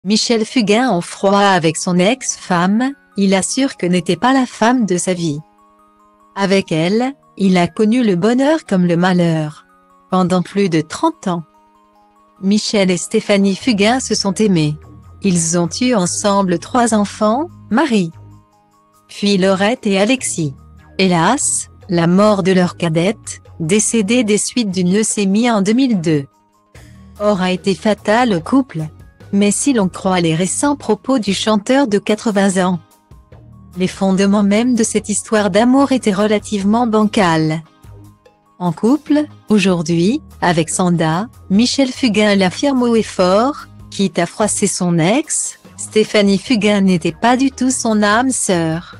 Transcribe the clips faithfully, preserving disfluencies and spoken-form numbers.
Michel Fugain en froid avec son ex-femme, il assure que n'était pas la femme de sa vie. Avec elle, il a connu le bonheur comme le malheur. Pendant plus de trente ans. Michel et Stéphanie Fugain se sont aimés. Ils ont eu ensemble trois enfants, Marie, puis Laurette et Alexis. Hélas, la mort de leur cadette, décédée des suites d'une leucémie en deux mille deux, aura été fatale au couple. Mais si l'on croit les récents propos du chanteur de quatre-vingts ans, les fondements même de cette histoire d'amour étaient relativement bancals. En couple, aujourd'hui, avec Sanda, Michel Fugain l'affirme haut et fort, quitte à froisser son ex, Stéphanie Fugain n'était pas du tout son âme sœur.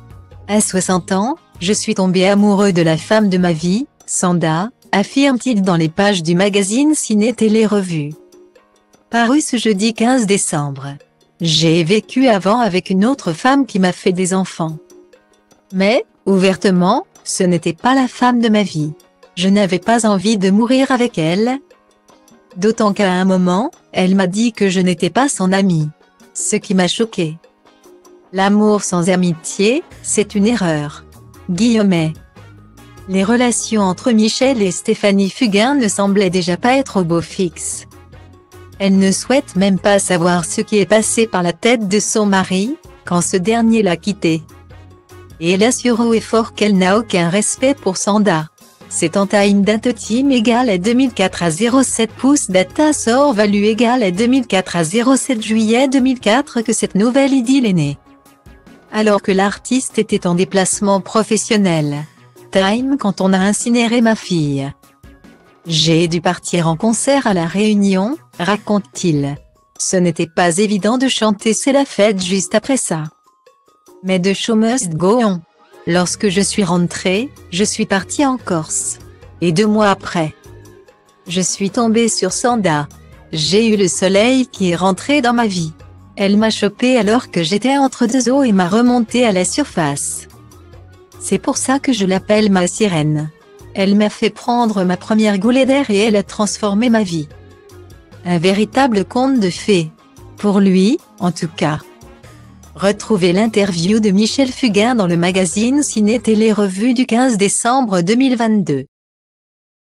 À soixante ans, je suis tombé amoureux de la femme de ma vie, Sanda, affirme-t-il dans les pages du magazine Ciné Télé Revue. Paru ce jeudi quinze décembre. J'ai vécu avant avec une autre femme qui m'a fait des enfants. Mais, ouvertement, ce n'était pas la femme de ma vie. Je n'avais pas envie de mourir avec elle. D'autant qu'à un moment, elle m'a dit que je n'étais pas son amie. Ce qui m'a choqué. L'amour sans amitié, c'est une erreur. Guillemets. Les relations entre Michel et Stéphanie Fugain ne semblaient déjà pas être au beau fixe. Elle ne souhaite même pas savoir ce qui est passé par la tête de son mari, quand ce dernier l'a quittée. Et elle assure haut et fort qu'elle n'a aucun respect pour Sanda. C'est en time data team égale à deux mille quatre à zéro sept pouces data sort value égale à deux mille quatre à zéro sept juillet deux mille quatre que cette nouvelle idylle est née. Alors que l'artiste était en déplacement professionnel. Time quand on a incinéré ma fille. J'ai dû partir en concert à La Réunion, raconte-t-il. Ce n'était pas évident de chanter C'est la fête juste après ça. Mais the show must go on. Lorsque je suis rentrée, je suis partie en Corse. Et deux mois après, je suis tombée sur Sanda. J'ai eu le soleil qui est rentré dans ma vie. Elle m'a chopée alors que j'étais entre deux eaux et m'a remontée à la surface. C'est pour ça que je l'appelle ma sirène. Elle m'a fait prendre ma première goulée d'air et elle a transformé ma vie. Un véritable conte de fées. Pour lui, en tout cas. Retrouvez l'interview de Michel Fugain dans le magazine Ciné Télé Revue du quinze décembre deux mille vingt-deux.